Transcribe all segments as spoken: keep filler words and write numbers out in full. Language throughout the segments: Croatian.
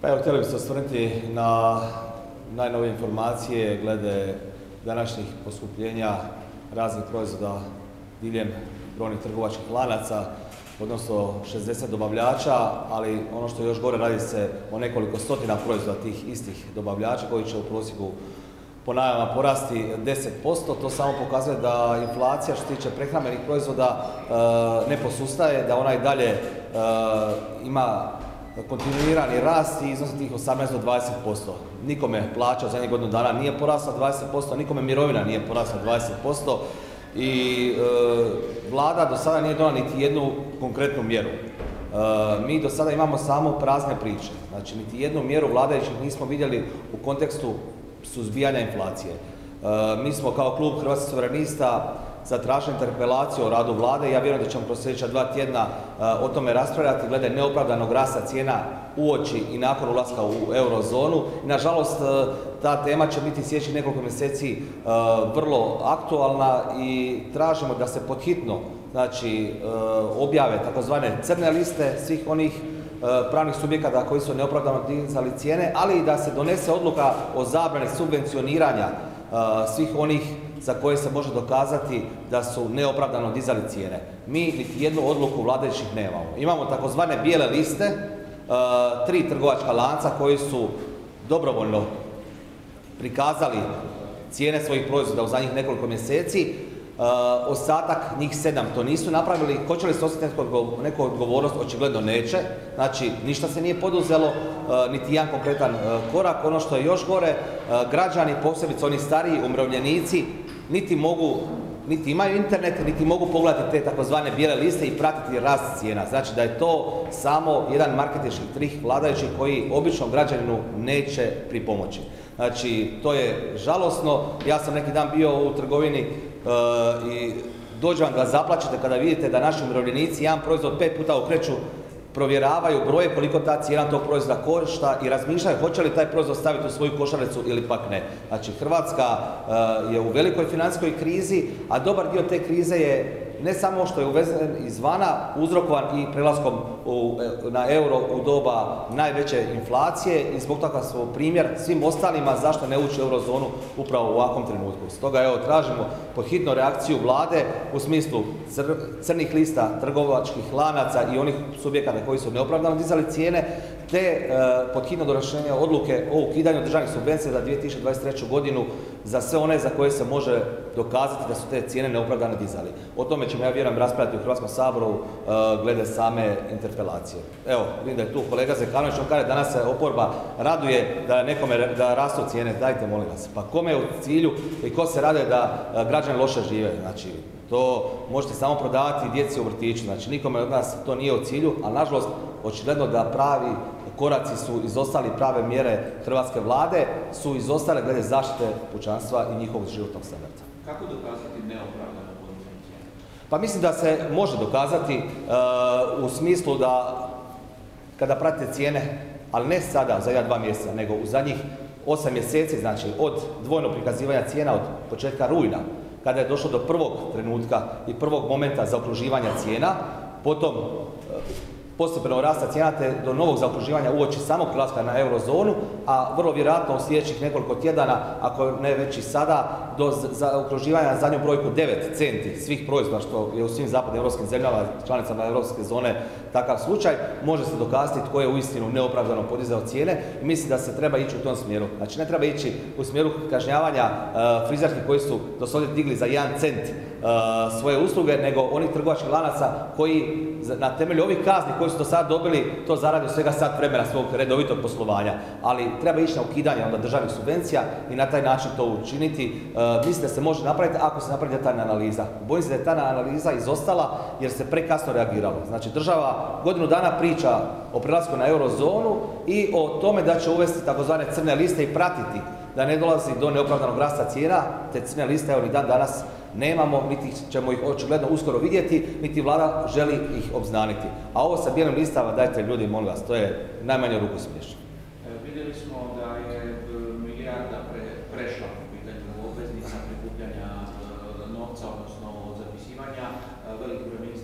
Pa evo, htjeli bi se osvrnuti na najnovije informacije glede današnjih poskupljenja raznih proizvoda diljem brojnih trgovačkih lanaca, odnosno šezdeset dobavljača, ali ono što je još gore, radi se o nekoliko stotina proizvoda tih istih dobavljača koji će u prosjeku po najavama porasti deset posto. To samo pokazuje da inflacija što se tiče prehrambenih proizvoda ne posustaje, da ona i dalje ima kontinuirani rast i iznosi tih osamnaest do dvadeset posto. Nikome plaća u zadnjih godinu dana nije porasla dvadeset posto, nikome mirovina nije porasla dvadeset posto i e, vlada do sada nije donala niti jednu konkretnu mjeru. E, mi do sada imamo samo prazne priče, znači niti jednu mjeru vladajućih nismo vidjeli u kontekstu suzbijanja inflacije. E, mi smo kao klub Hrvatskih suverenista zatražili interpelaciju o radu vlade i ja vjerujem da ćemo kroz sljedeća dva tjedna uh, o tome raspravljati glede neopravdanog rasta cijena uoči i nakon ulaska u eurozonu. I, nažalost, uh, ta tema će biti sljedećih nekoliko mjeseci uh, vrlo aktualna i tražimo da se podhitno znači, uh, objave takozvane crne liste svih onih uh, pravnih subjekata koji su neopravdano dizali cijene, ali i da se donese odluka o zabrani subvencioniranja uh, svih onih za koje se može dokazati da su neopravdano dizali cijene. Mi niti jednu odluku vladajućih nemamo. Imamo takozvane bijele liste, uh, tri trgovačka lanca koji su dobrovoljno prikazali cijene svojih proizvoda u zadnjih nekoliko mjeseci. Uh, ostatak, njih sedam, to nisu napravili. Hoće li se osjetiti neku odgovornost? Očigledno neće. Znači, ništa se nije poduzelo, uh, niti jedan konkretan uh, korak. Ono što je još gore, uh, građani, posebice oni stariji, umirovljenici, niti mogu, niti imaju internet, niti mogu pogledati te takozvane bijele liste i pratiti rast cijena. Znači da je to samo jedan marketinški trik vladajućih koji običnom građaninu neće pripomoći. Znači, to je žalosno. Ja sam neki dan bio u trgovini uh, i dođe vam da zaplačete kada vidite da naši umirovljenici jedan proizvod pet puta okreću, provjeravaju broje koliko ta cijena tog proizvoda košta i razmišljaju hoće li taj proizvod staviti u svoju košaricu ili pak ne. Znači, Hrvatska uh, je u velikoj financijskoj krizi, a dobar dio te krize je ne samo što je uvezen izvana, uzrokovan i prelaskom u, na euro u doba najveće inflacije i zbog toga smo primjer svim ostalima zašto ne ući u eurozonu upravo u ovakvom trenutku. Stoga evo, tražimo podhitno reakciju vlade u smislu cr, crnih lista trgovačkih lanaca i onih subjekata koji su neopravdano dizali cijene, te e, podhitno donošenje odluke o ukidanju državnih subvencija za dvije tisuće dvadeset treću godinu za sve one za koje se može dokazati da su te cijene neopravdano dizali. O tome ćemo, ja vjerujem, raspravljati u Hrvatskom saboru uh, glede same interpelacije. Evo, vidim da je tu kolega Zekanović, on kaže danas se oporba raduje da nekome da rastu cijene. Dajte, molim vas, pa kome je u cilju i ko se rade da uh, građani loše žive? Znači, to možete samo prodavati djeci u vrtiću, znači nikome od nas to nije u cilju, ali nažalost, očigledno da pravi koraci su izostali, prave mjere hrvatske vlade su izostale glede zaštite pučanstva i njihovog životnog standarda. Kako dokazati neopravdano podizanje cijena? Pa mislim da se može dokazati uh, u smislu da kada pratite cijene, ali ne sada za jedan, dva mjeseca, nego u zadnjih osam mjeseci, znači od dvojnog prikazivanja cijena od početka rujna, kada je došlo do prvog trenutka i prvog momenta zaokruživanja cijena, potom uh, postepeno rasta cijena te do novog zaokruživanja uoči samog prelaska na eurozonu, a vrlo vjerojatno u sljedećih nekoliko tjedana, ako ne već i sada, do zaokruživanja na zadnju brojku devet centi svih proizvoda, što je u svim zapadnim europskim zemljama, članicama europske zone takav slučaj, može se dokazati tko je uistinu neopravdano podizao cijene i mislim da se treba ići u tom smjeru. Znači ne treba ići u smjeru kažnjavanja uh, frizerki koji su do sada digli za jedan cent uh, svoje usluge, nego onih trgovačkih lanaca koji na temelju ovih kazni koji su do sada dobili, to zaradi svega sat vremena svog redovitog poslovanja. Ali treba ići na ukidanje onda državnih subvencija i na taj način to učiniti. Uh, mislim da se može napraviti ako se napravi detaljna analiza. Bojim se da je ta analiza izostala jer se prekasno reagiralo. Znači država godinu dana priča o prelasku na eurozonu i o tome da će uvesti takozvane crne liste i pratiti da ne dolazi do neopravdanog rasta cijena. Te crne liste, evo ni dan danas nemamo, niti ćemo ih očigledno uskoro vidjeti, niti vlada želi ih obznaniti. A ovo sa bijelim listama, dajte ljudi, molim vas, to je najmanje ruku smiješno. E, vidjeli smo da je milijarda pre, prešla po pitanju obveznica prikupljanja novca, odnosno zapisivanja. Veliki broj ministara se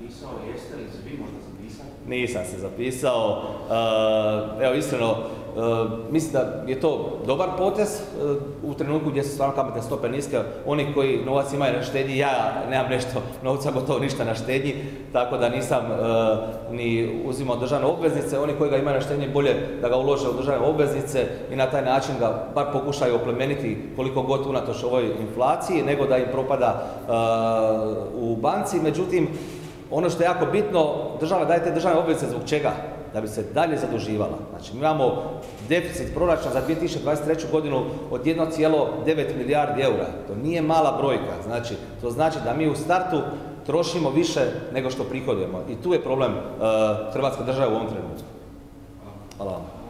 zapisao, jeste li se vi možda zapisali? Nisam se zapisao. Evo, iskreno, mislim da je to dobar potez u trenutku gdje su stvarno kamatne stope niske. Oni koji novac imaju na štednji, ja nemam nešto novca, gotovo ništa na štednji, tako da nisam ni uzimao državne obveznice. Oni koji ga imaju na štednji, bolje da ga ulože u državne obveznice i na taj način ga bar pokušaju oplemeniti koliko god unatoč ovoj inflaciji, nego da im propada u banci. Međutim, ono što je jako bitno, država daje te državne obveznice zbog čega? Da bi se dalje zaduživala. Znači, mi imamo deficit proračuna za dvije tisuće dvadeset treću godinu od jedno zarez devet milijardi eura. To nije mala brojka. Znači, to znači da mi u startu trošimo više nego što prihodujemo. I tu je problem uh, Hrvatske države u ovom trenutku. Hvala vam.